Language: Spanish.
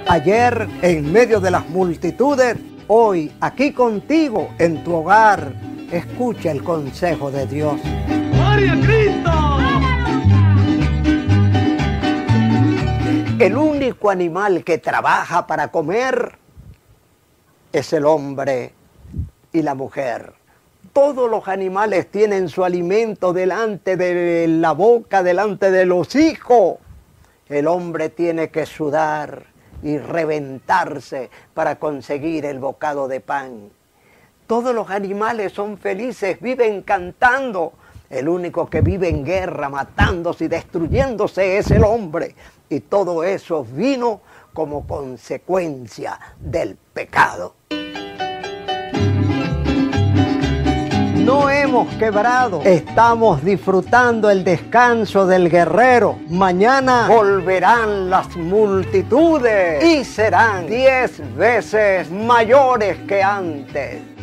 Ayer en medio de las multitudes, hoy aquí contigo en tu hogar. Escucha el consejo de Dios. ¡Gloria a Cristo! El único animal que trabaja para comer es el hombre y la mujer. Todos los animales tienen su alimento delante de la boca, delante de los hijos. El hombre tiene que sudar y reventarse para conseguir el bocado de pan. Todos los animales son felices, viven cantando. El único que vive en guerra, matándose y destruyéndose es el hombre. Y todo eso vino como consecuencia del pecado. No hemos quebrado, estamos disfrutando el descanso del guerrero. Mañana volverán las multitudes y serán 10 veces mayores que antes.